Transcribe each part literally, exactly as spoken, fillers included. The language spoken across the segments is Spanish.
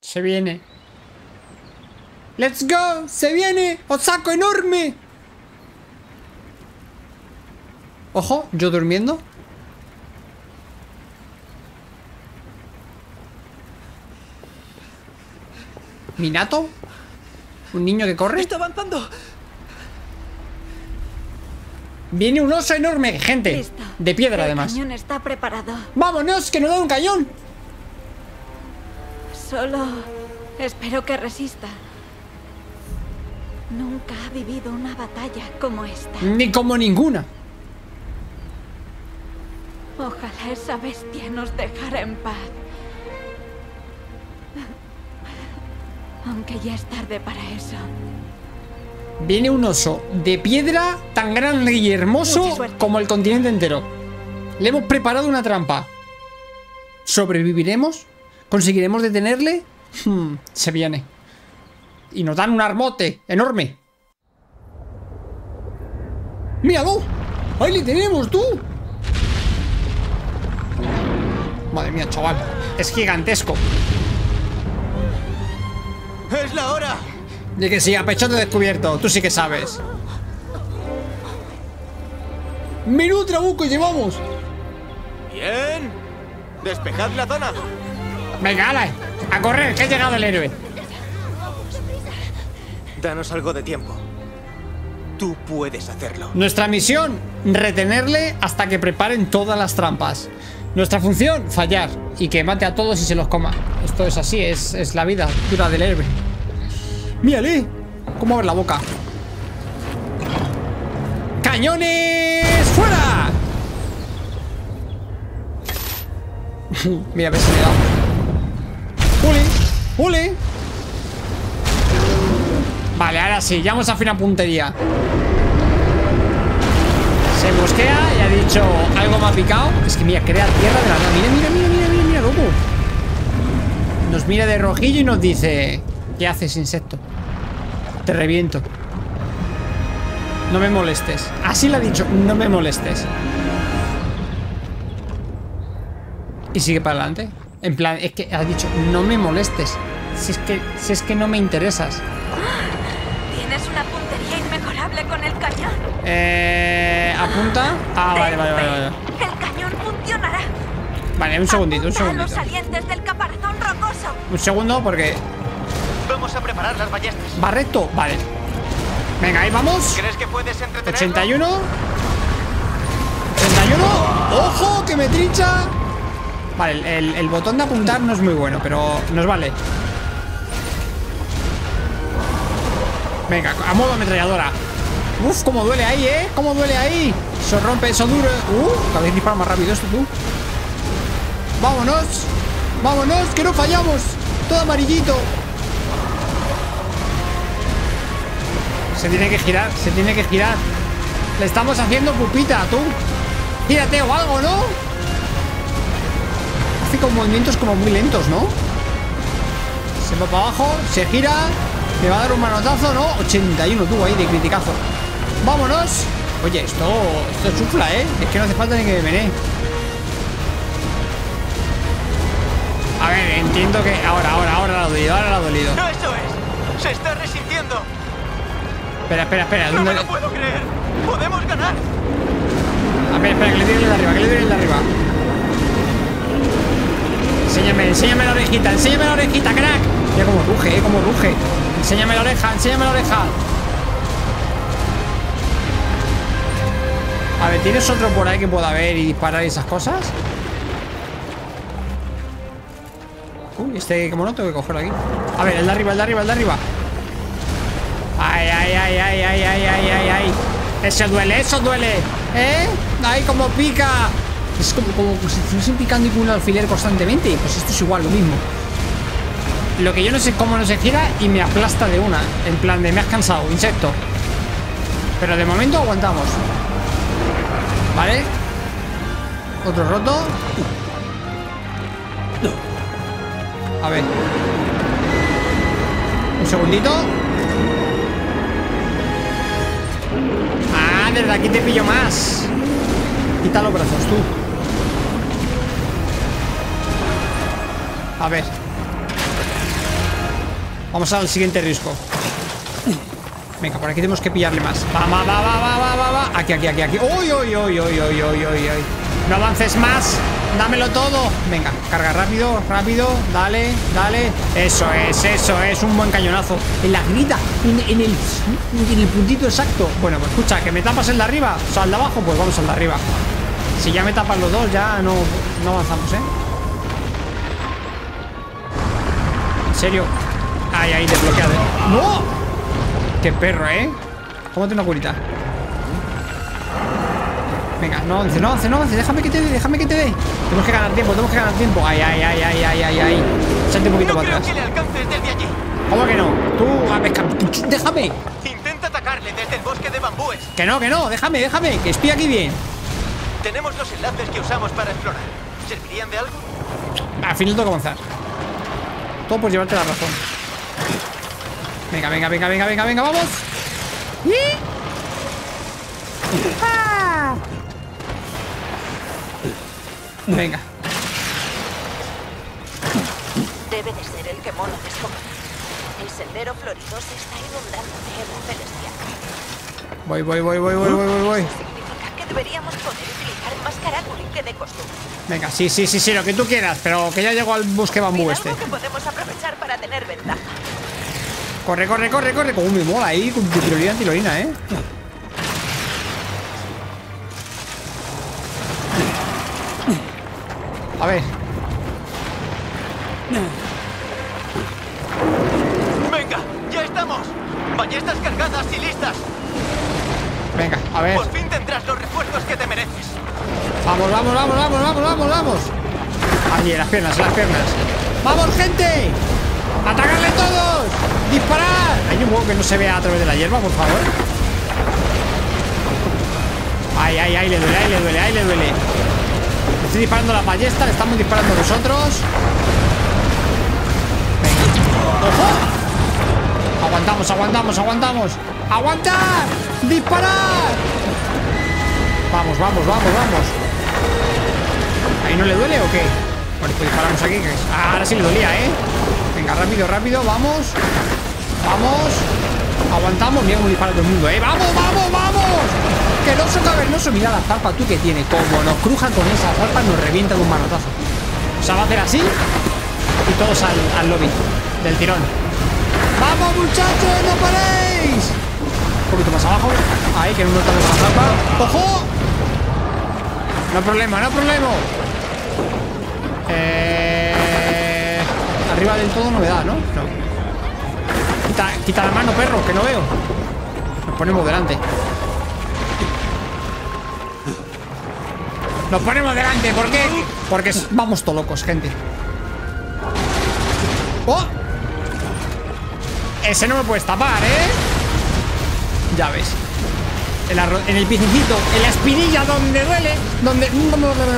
Se viene. ¡Let's go! ¡Se viene! ¡Os saco enorme! Ojo, yo durmiendo. ¿Minato? ¿Un niño que corre? ¡Está avanzando! Viene un oso enorme, gente. Listo. De piedra, El además. cañón está preparado. ¡Vámonos, que nos da un cañón! Solo espero que resista. Nunca ha vivido una batalla como esta. Ni como ninguna. Ojalá esa bestia nos dejara en paz. Aunque ya es tarde para eso. Viene un oso de piedra tan grande y hermoso como el continente entero. Le hemos preparado una trampa. ¿Sobreviviremos? ¿Conseguiremos detenerle? Hmm, se viene. Y nos dan un armote enorme. ¡Míralo! ¡Ahí le tenemos, tú! Madre mía, chaval. Es gigantesco. ¡Es la hora! De que sí, a pechote descubierto. Tú sí que sabes. ¡Menú trabuco llevamos! ¡Bien! ¡Despejad la zona! Venga, ala, a correr, que ha llegado el héroe. Danos algo de tiempo. Tú puedes hacerlo. Nuestra misión, retenerle hasta que preparen todas las trampas. Nuestra función, fallar y que mate a todos y se los coma. Esto es así, es, es la vida dura del héroe. ¡Mírale! ¿Cómo abre la boca? ¡Cañones! ¡Fuera! Mira, a ver si me da. ¡Ule! ¡Ule! Vale, ahora sí, ya hemos afinado puntería. Se mosquea y ha dicho algo me ha picado. Es que mira, crea tierra de la nada. Mira, mira, mira, mira, mira, mira, loco. Nos mira de rojillo y nos dice: ¿qué haces, insecto? Te reviento. No me molestes. Así le ha dicho, no me molestes. Y sigue para adelante. En plan, es que ha dicho, no me molestes. Si es que, si es que no me interesas. Tienes una puntería inmejorable con el cañón. Eh... ¿Apunta? Ah, vale, vale, vale, vale. El cañón funcionará. Vale, un segundito, un Apunta a segundito. los salientes del caparazón rocoso. Un segundo porque... Vamos a preparar las ballestas. ¿Va recto? Vale. Venga, ahí vamos. ¿Crees que puedes entretenerlo? ochenta y uno. ochenta y uno. ¡Ojo, que me trincha! Vale, el, el, el botón de apuntar no es muy bueno, pero nos vale. Venga, a modo ametralladora. Uf, cómo duele ahí, ¿eh? Cómo duele ahí. Eso rompe, eso duro. Uh, cada vez dispara más rápido esto, tú. Vámonos. Vámonos, que no fallamos. Todo amarillito. Se tiene que girar, se tiene que girar. Le estamos haciendo pupita, tú. Gírate o algo, ¿no? Hace con movimientos como muy lentos, ¿no? Se va para abajo, se gira. Me va a dar un manotazo, ¿no? ochenta y uno tú ahí de criticazo. ¡Vámonos! Oye, esto, esto chufla, ¿eh? Es que no hace falta ni que me menee. A ver, entiendo que... Ahora, ahora, ahora la ha dolido, ahora la ha dolido. ¡No, eso es! ¡Se está resintiendo! Espera, espera, espera. ¡No ¿Dónde... me lo puedo creer! ¡Podemos ganar! A ver, espera, que le tire el de arriba, que le tire el de arriba. Enséñame, enséñame la orejita, enséñame la orejita, crack. Mira cómo ruge, eh, cómo ruge. Enséñame la oreja, enséñame la oreja. A ver, ¿tienes otro por ahí que pueda ver y disparar y esas cosas? Uy, este como no tengo que cogerlo aquí. A ver, el de arriba, el de arriba, el de arriba. Ay, ay, ay, ay, ay, ay, ay, ay, ay. Eso duele, eso duele. ¿Eh? Ay, como pica. Es como, como si estuviesen picando y con un alfiler constantemente. Pues esto es igual, lo mismo. Lo que yo no sé cómo no se gira y me aplasta de una. En plan de me has cansado, insecto. Pero de momento aguantamos. Vale. Otro roto. A ver. Un segundito. Ah, desde aquí te pillo más. Quita los brazos, tú. A ver. Vamos al siguiente risco. Venga, por aquí tenemos que pillarle más. Va, va, va, va, va, va, va, va. Aquí, aquí, aquí, aquí. ¡Uy, uy, uy, uy, uy, uy, uy, uy! No avances más. Dámelo todo. Venga, carga rápido, rápido. Dale, dale. Eso es, eso es. Un buen cañonazo. En la grita, en, en, el, en el puntito exacto. Bueno, pues escucha, que me tapas el de arriba. O sea, el de abajo, pues vamos al de arriba. Si ya me tapas los dos, ya no, no avanzamos, ¿eh? ¿En serio? Ay, ahí, desbloqueado. ¡No! ¡Qué perro, eh! Cómate una curita. Venga, no avance, no avance, no avance. Déjame que te dé, déjame que te dé. Tenemos que ganar tiempo, tenemos que ganar tiempo. Ay, ay, ay, ay, ay, ay, ay. Salte un poquito No para creo atrás. que le alcances desde allí. ¿Cómo que no? Tú, a ver, déjame. Intenta atacarle desde el bosque de bambúes. Que no, que no, déjame, déjame. Que estoy aquí bien. Tenemos los enlaces que usamos para explorar. ¿Servirían de algo? Al final tengo que avanzar. Todo por llevarte la razón. Venga, venga, venga, venga, venga, venga, vamos. ¡Ah! Venga. Debe de ser el Kemono descompuesto. El sendero florido se está inundando de hebra celestial. Voy, voy, voy, voy, voy, voy, voy, voy. Significa que deberíamos poder utilizar más Karakuri que de costumbre. Venga, sí, sí, sí, sí, lo que tú quieras. Pero que ya llego al bosque bambú Mira, este. algo que podemos aprovechar para tener ventaja. Corre, corre, corre, corre. Como me mola ahí con tu prioridad antilorina, eh. A ver. ¡Venga! ¡Ya estamos! ¡Ballestas cargadas y listas! Venga, a ver. Por fin tendrás los refuerzos que te mereces. Vamos, vamos, vamos, vamos, vamos, vamos, vamos. Allí, en las piernas, en las piernas. ¡Vamos, gente! ¡Atacarle todos! ¡Disparar! Hay un huevo que no se vea a través de la hierba, por favor. Ay, ay, ay, le duele, ay, le duele, ay, le duele. Estoy disparando la ballesta, le estamos disparando nosotros. Venga. ¡Ojo! Aguantamos, aguantamos, aguantamos. ¡Aguantar! ¡Disparar! Vamos, vamos, vamos, vamos. ¿Ahí no le duele o qué? Bueno, pues disparamos aquí. Que es... ah, ahora sí le dolía, ¿eh? Venga, rápido, rápido, vamos. Vamos. Aguantamos, mira cómo dispara todo el mundo, ¿eh? ¡Vamos, vamos, vamos! ¡Que el oso cavernoso! Mira la zarpa, tú que tiene. Como nos cruja con esa zarpa, nos revienta de un manotazo. O sea, va a hacer así y todos al, al lobby del tirón. ¡Vamos, muchachos! ¡No paréis! Un poquito más abajo. Ahí, que no nos notamos la zarpa. ¡Ojo! No hay problema, no hay problema. Eh... Arriba del todo no me da, ¿no? No. Quita, quita la mano, perro, que no veo. Nos ponemos delante. Nos ponemos delante, ¿por qué? Porque vamos todos locos, gente. ¡Oh! Ese no me puedes tapar, ¿eh? Ya ves. En, la, en el piececito, en la espinilla donde duele. Donde... Como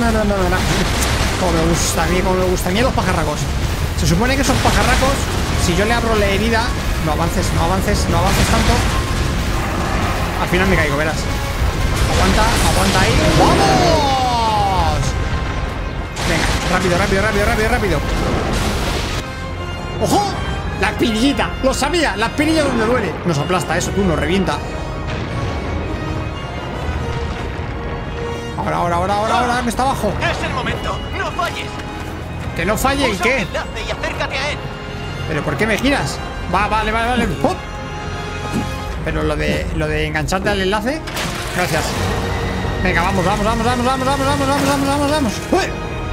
me gusta a mí, como me gusta a mí los pajarracos. Se supone que esos pajarracos, si yo le abro la herida... No avances, no avances, no avances tanto. Al final me caigo, verás. Aguanta, aguanta ahí. ¡Vamos! Venga, rápido, rápido, rápido, rápido, rápido. ¡Ojo! La espinillita, lo sabía, la espinilla donde duele. Nos aplasta eso, tú, nos revienta. Ahora, ahora, ahora, ahora, ahora, me está abajo. Es el momento, no falles. Que no falle, ¿y Usa qué? un enlace y acércate a él. ¿Pero por qué me giras? Va, vale, vale, vale. ¡Oh! Pero lo de lo de engancharte al enlace. Gracias. Venga, vamos, vamos, vamos, vamos, vamos, vamos, vamos, vamos, vamos, vamos, vamos. ¡Uy!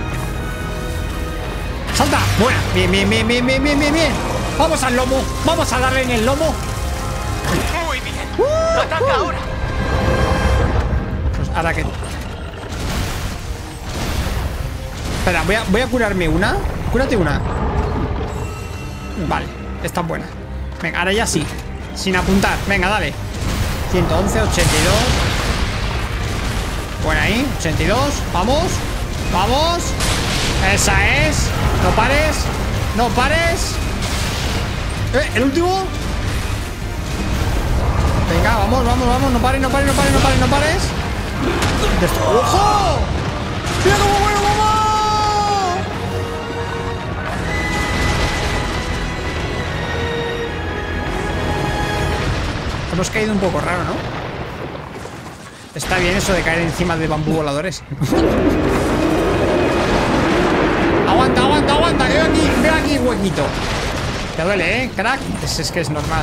¡Salta! Buena. Bien, bien, bien, bien, bien, bien, bien, bien. Vamos al lomo. Vamos a darle en el lomo. Muy bien. Uh, Ataca uh. ahora. Pues ahora que. Espera, voy a, voy a curarme una. Cúrate una. Vale, está buena. Venga, ahora ya sí. Sin apuntar, venga, dale. ciento once, ochenta y dos. Buena ahí, ochenta y dos. Vamos, vamos. Esa es. No pares, no pares. Eh, el último. Venga, vamos, vamos, vamos. No pares, no pares, no pares, no pares, no pares. ¡Ojo! ¡Mira cómo bueno, mamá! hemos caído un poco raro, ¿no? Está bien eso de caer encima de bambú voladores. Aguanta, aguanta, aguanta. Veo aquí, veo aquí huequito. Te duele, ¿eh, crack? Es, es que es normal.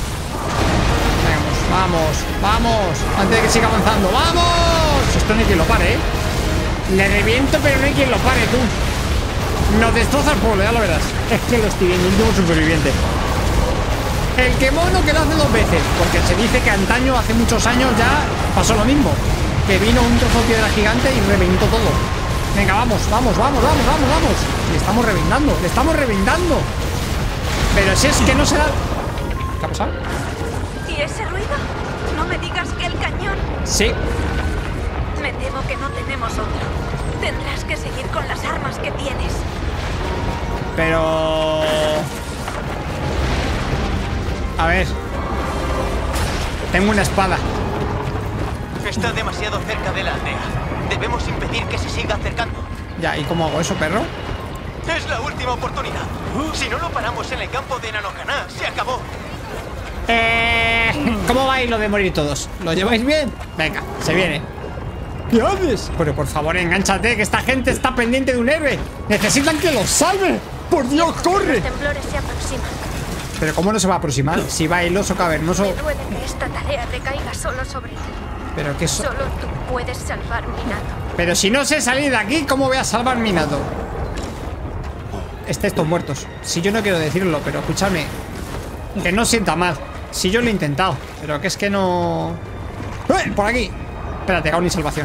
Vamos, vamos, vamos. Antes de que siga avanzando. ¡Vamos! Esto no hay quien lo pare, ¿eh? Le reviento, pero no hay quien lo pare, tú. Nos destroza el pueblo, ya lo verás. Es que lo estoy viendo, el último superviviente. El Kemono quedó hace dos veces, porque se dice que antaño, hace muchos años ya pasó lo mismo. Que vino un trozo de piedra gigante y reventó todo. Venga, vamos, vamos, vamos, vamos, vamos, vamos. Le estamos reventando, le estamos reventando. Pero si es que no se da... ¿Qué ha pasado? ¿Y ese ruido? No me digas que el cañón... Sí. Me temo que no tenemos otro. Tendrás que seguir con las armas que tienes. Pero... A ver. Tengo una espada. Está demasiado cerca de la aldea. Debemos impedir que se siga acercando. Ya, ¿y cómo hago eso, perro? Es la última oportunidad. Si no lo paramos en el campo de Nanokaná, se acabó. Eh... ¿Cómo va a ir lo de morir todos? ¿Lo lleváis bien? Venga, se viene. ¿Qué haces? Pero por favor, engánchate, que esta gente está pendiente de un héroe. Necesitan que los salve. ¡Por Dios, corre! Los temblores se aproximan. Pero ¿cómo no se va a aproximar? Si va el oso cavernoso... Me duele que esta tarea recaiga solo sobre ti. Pero que eso... Solo tú puedes salvar mi nato. Pero si no sé salir de aquí, ¿cómo voy a salvar mi nato? Estáis todos muertos. Si yo no quiero decirlo, pero escúchame. Que no sienta mal. Si yo lo he intentado. Pero que es que no... ¡Eh! Por aquí. Espérate, hago ni salvación.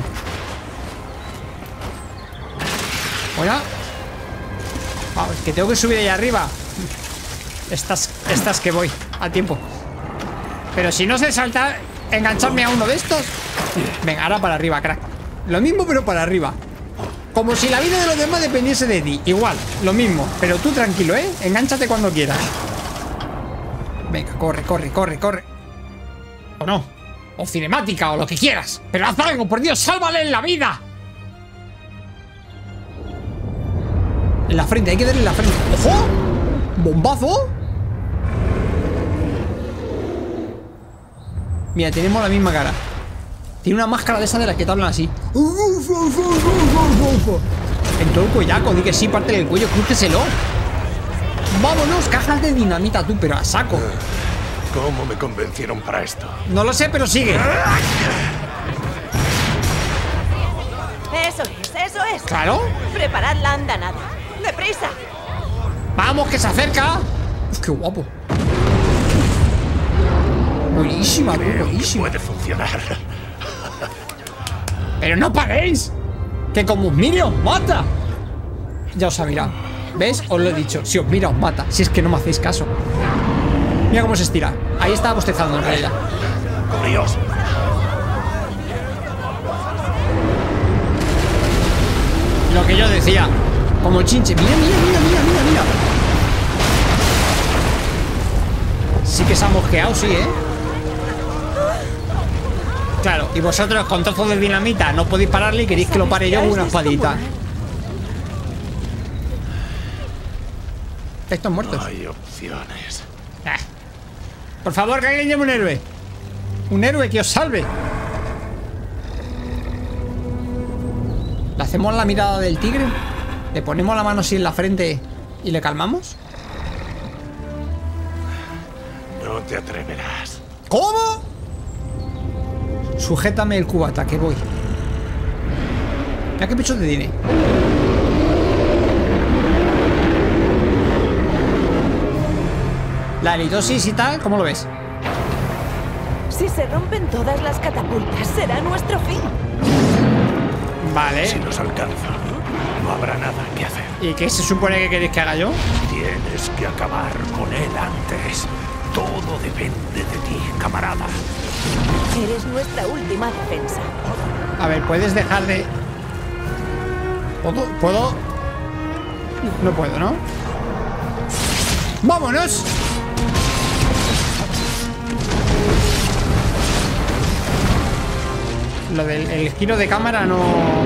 Hola. Ah, es que tengo que subir ahí arriba. Estas, estas que voy a tiempo. Pero si no sé saltar, engancharme a uno de estos. Venga, ahora para arriba, crack. Lo mismo, pero para arriba. Como si la vida de los demás dependiese de ti. Igual, lo mismo. Pero tú tranquilo, ¿eh? Engánchate cuando quieras. Venga, corre, corre, corre, corre. O no. O cinemática, o lo que quieras. Pero haz algo, por Dios, sálvale en la vida. En la frente, hay que darle en la frente. ¡Ojo! ¡Bombazo! Mira, tenemos la misma cara. Tiene una máscara de esa de la que te hablan así. En todo el cuellaco, di que sí, parte del cuello, crúceselo. Vámonos, cajas de dinamita tú, pero a saco. ¿Cómo me convencieron para esto? No lo sé, pero sigue. Eso es, eso es. Claro. Preparad la andanada. ¡Deprisa! Vamos, que se acerca. Uf, qué guapo. Buenísima, tú, Creo que buenísima. puede funcionar. Pero no paréis. Que como os mire os mata. Ya os ha mirado. ¿Ves? Os lo he dicho. Si os mira os mata. Si es que no me hacéis caso. Mira cómo se estira. Ahí estaba bostezando en realidad. Curioso. Lo que yo decía. Como chinche. Mira, mira, mira, mira, mira, mira. Sí que se ha mosqueado, sí, ¿eh? Claro, y vosotros con trozos de dinamita no podéis pararle y queréis que lo pare yo con una espadita. Estos muertos. No hay opciones. Ah. Por favor, que alguien lleve un héroe. Un héroe que os salve. ¿Le hacemos la mirada del tigre? ¿Le ponemos la mano así en la frente y le calmamos? No te atreverás. ¿Cómo? Sujétame el cubata, que voy. Mira qué pecho te tiene. La halitosis y tal, ¿cómo lo ves? Si se rompen todas las catapultas, será nuestro fin. Vale. Si nos alcanza, no habrá nada que hacer. ¿Y qué se supone que queréis que haga yo? Tienes que acabar con él antes. Todo depende de ti, camarada. Eres nuestra última defensa. A ver, ¿puedes dejar de...? ¿Puedo? ¿Puedo? No puedo, ¿no? ¡Vámonos! Lo del el giro de cámara no...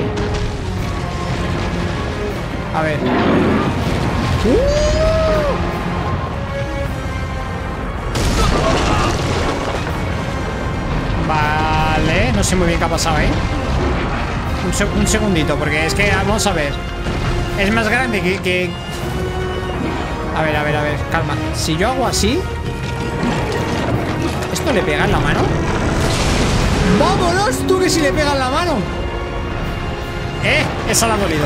A ver. ¡Uh! sé muy bien qué ha pasado, ¿eh? Un, se un segundito, porque es que, vamos a ver. Es más grande que, que... A ver, a ver, a ver, calma. Si yo hago así... ¿Esto le pega en la mano? ¡Vámonos! Tú que si le pega en la mano. Eh, esa la ha dolido.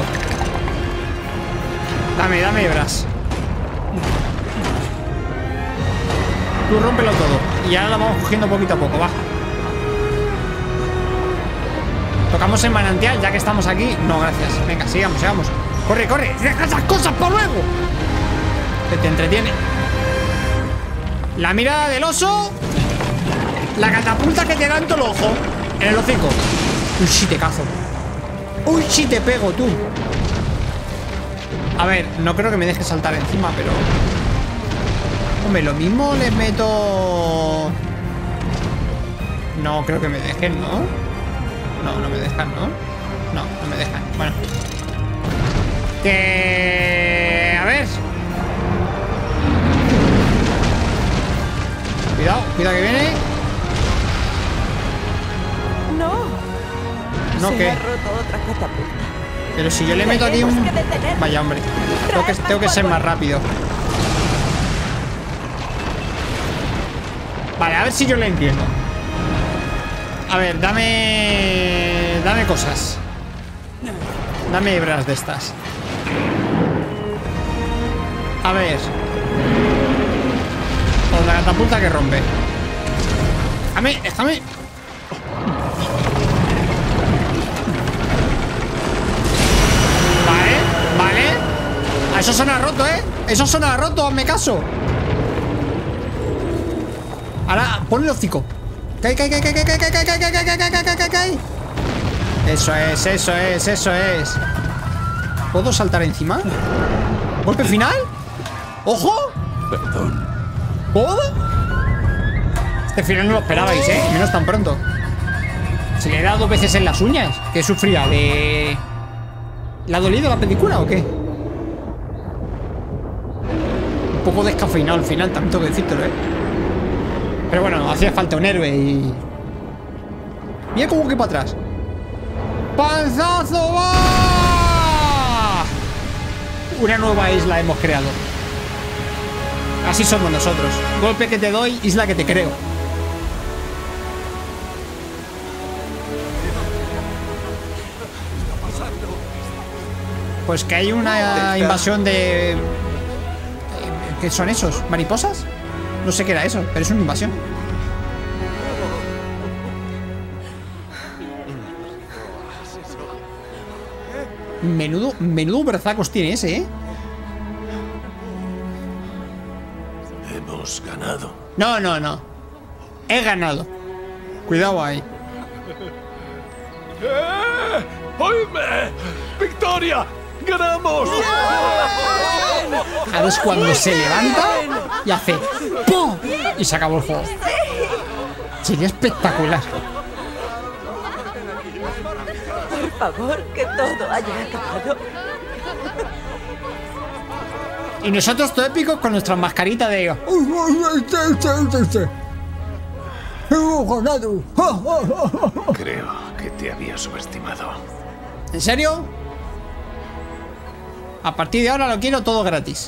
Dame, dame hebras. Tú rómpelo todo. Y ahora la vamos cogiendo poquito a poco, va. Tocamos el manantial ya que estamos aquí. No, gracias. Venga, sigamos, sigamos. Corre, corre. Deja esas cosas por luego. Que te entretiene. La mirada del oso. La catapulta que te da en todo el ojo. En el hocico. Uy, si te cazo. Uy, si te pego, tú. A ver, no creo que me deje saltar encima, pero... Hombre, lo mismo les meto... No, creo que me dejen, ¿no? No, no me dejan, ¿no? No, no me dejan. Bueno. Que... A ver. Cuidado, cuidado que viene. No. No, Se ¿qué? ha roto otra catapulta. Pero si yo le meto aquí un... Vaya, hombre. Tengo que, tengo que ser más rápido. Vale, a ver si yo le entiendo. A ver, dame... Dame cosas. Dame hebras de estas. A ver. Con la catapulta que rompe. Déjame, déjame. Vale, vale. Ah, eso suena roto, ¿eh? Eso suena roto, hazme caso. Ahora, ponle el hocico. Cae, cae, cae, cae, cae, cae, cae, cae, cae, cae, cae, cae, cae, cae, cae. Eso es, eso es, eso es. ¿Puedo saltar encima? ¿Golpe final? ¡Ojo! Perdón. ¿Puedo? Este final no lo esperabais, ¿eh? Menos tan pronto. ¿Se le he dado dos veces en las uñas? ¿Qué sufría? ¿De... ¿Le ha dolido la película o qué? Un poco descafeinado al final, también tengo que decírtelo, ¿eh? Pero bueno, hacía falta un héroe y... Mira cómo que para atrás. ¡Panzazo va! Una nueva isla hemos creado. Así somos nosotros. Golpe que te doy, isla que te creo. Pues que hay una invasión de... ¿Qué son esos? ¿Mariposas? No sé qué era eso, pero es una invasión. Menudo, menudo berzacos tiene ese, ¿eh? Hemos ganado. No, no, no. He ganado. Cuidado ahí. ¡Eh! ¡Oíme! ¡Victoria! ¡Ganamos! Ahora es cuando se levanta y hace ¡pum! Y se acabó el juego. Sería espectacular. Por favor, que todo haya acabado. Y nosotros todo épicos con nuestras mascaritas de... ¡Hemos ganado! Creo que te había subestimado. ¿En serio? A partir de ahora lo quiero todo gratis.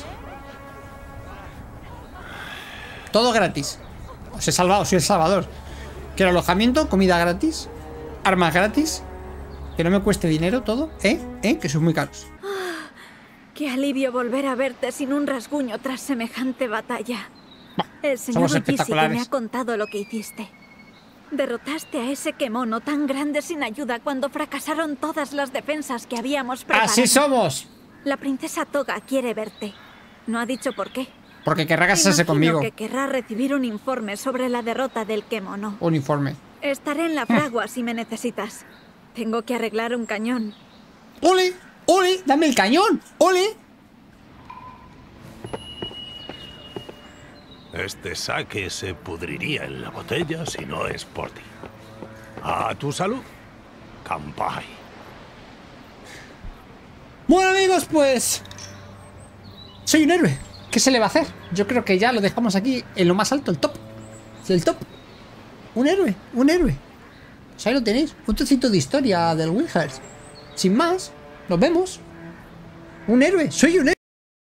Todo gratis. Os he salvado, soy el salvador. Quiero alojamiento, comida gratis, armas gratis. Que no me cueste dinero todo, ¿eh? ¿Eh? Que son muy caros. Qué alivio volver a verte sin un rasguño tras semejante batalla. Bah, El señor somos Ujishi me espectaculares. ha contado lo que hiciste. Derrotaste a ese kemono tan grande sin ayuda cuando fracasaron todas las defensas que habíamos preparado. ¡Así somos! La princesa Toga quiere verte. No ha dicho por qué. Porque querrá casarse Imagino conmigo. que querrá recibir un informe sobre la derrota del kemono. Un informe. Estaré en la fragua si me necesitas. Tengo que arreglar un cañón. ¡Ole! ¡Ole! ¡Dame el cañón! ¡Ole! Este saque se pudriría en la botella si no es por ti. A tu salud. Kampai. Bueno, amigos, pues... soy un héroe. ¿Qué se le va a hacer? Yo creo que ya lo dejamos aquí en lo más alto, el top. El top. Un héroe, un héroe. Pues ahí lo tenéis. Un trocito de historia del Winghearts. Sin más, nos vemos. Un héroe. Soy un héroe.